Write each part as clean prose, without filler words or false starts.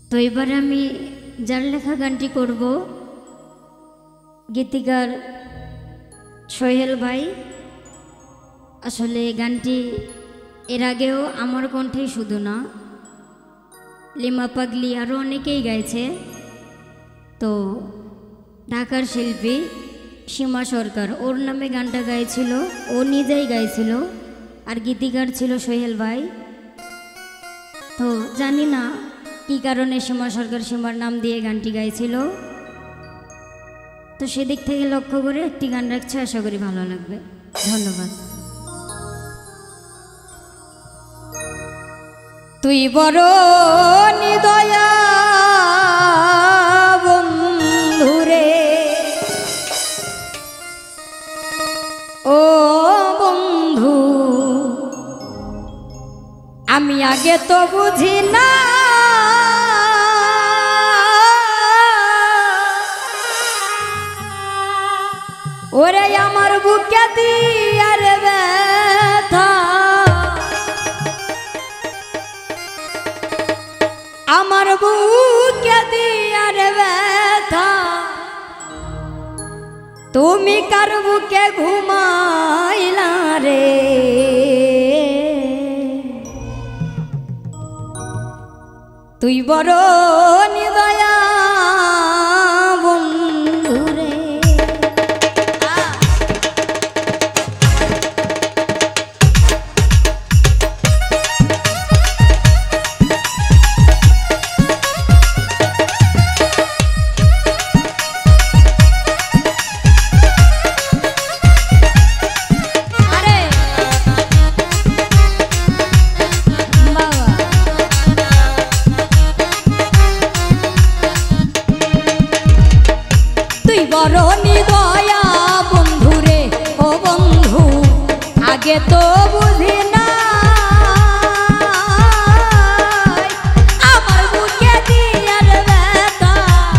তো এবারে আমি যার লেখা গানটি করব গীতিকার সোহেল ভাই। আসলে গানটি এর আগেও আমার কণ্ঠেই শুধু না, লিমা পাগলি আরও অনেকেই গাইছে। তো ঢাকার শিল্পী সীমা সরকার ওর নামে গানটা গাইছিল, ও নিজেই গাইছিল, আর গীতিকার ছিল সোহেল ভাই। তো জানি না কী কারণে সীমা সরকার সীমার নাম দিয়ে গানটি গাইছিল। তো সেদিক থেকে লক্ষ্য করে একটি গান রাখছে, আশা করি ভালো লাগবে। ধন্যবাদ। তুই বড় নিদয়া বন্ধুরে, ও বন্ধু আমি আগে তো বুঝি না, ওরে আমার বুকে দিয়ার ব্যথা, আমার বুকে দিয়ার ব্যথা, তুমি কার বুকে ঘুমাইলা রে, তুই বড় নিদয়া বন্ধুরে। বড় নিদয়া বন্ধুরে, ও বন্ধু আগে তো বুঝি না, আমার বুকে দিয়ার ব্যথা,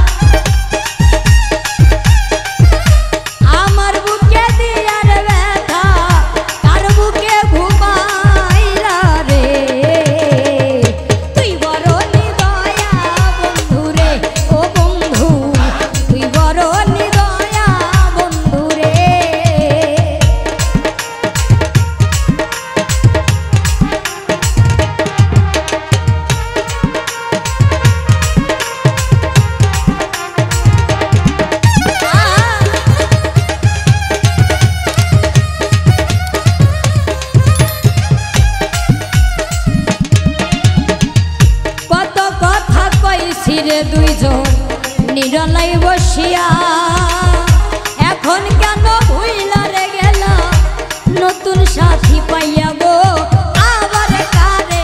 আমার বুকে দিয়ার ব্যথা, কার বুকে ঘুমাইলা রে, তুই বড় নিদয়া বন্ধুরে, ও বন্ধু তুই বড় দুইজন নিরলাই বসিয়া, এখন কেন ভুইলা রে গেলা নতুন সাথী পাইয়া গো আবার কারে,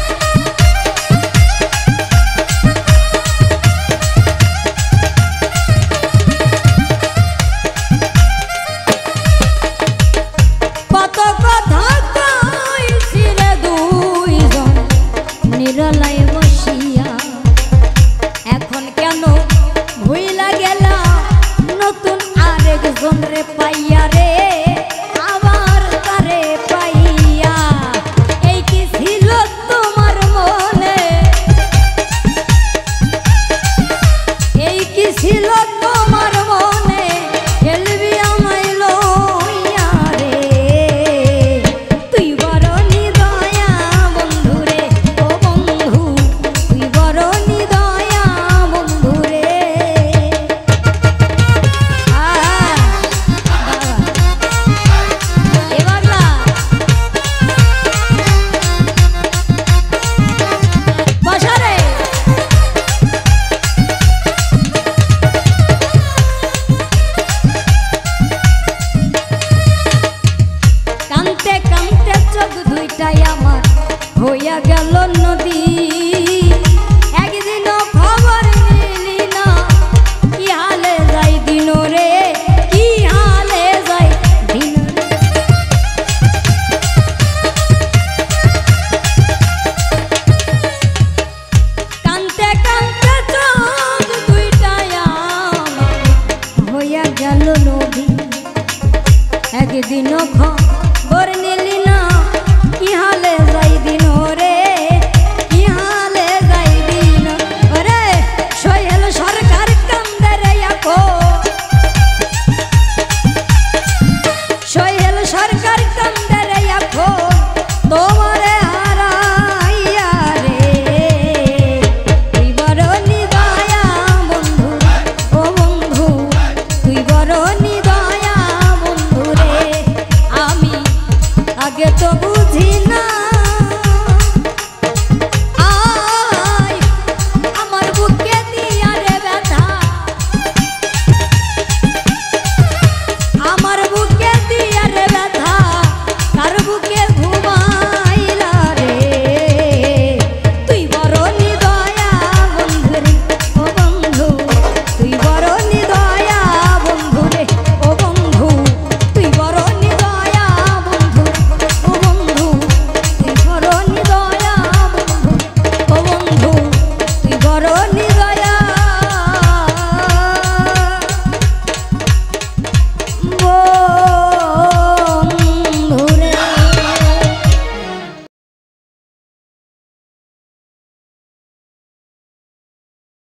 কত কথা কইছি রে দুইজন নিরলাই বসিয়া, এখন কেন ভুইলা গেলা নতুন আরেকজন রে পাইয়া রে, আবার তারে পাইয়া, এই কি ছিল তোমার মনে, এই কি ছিল তোমার মনে, খেলবি আমায় লইয়া রে, তুই বড় নিদয়া বন্ধুরে, ও বন্ধু তুই বড় নিদয়া বন্ধুরে। কানতে কানতে চোখ দুইটাই আমার হইয়া গেল নদী, একদিনও খবর নিলি না, কি হালে যাই দিন রে, কি হালে যাই দিন, কানতে কানতে চোখ দুইটাই আমার হইয়া গেল নদী, একদিন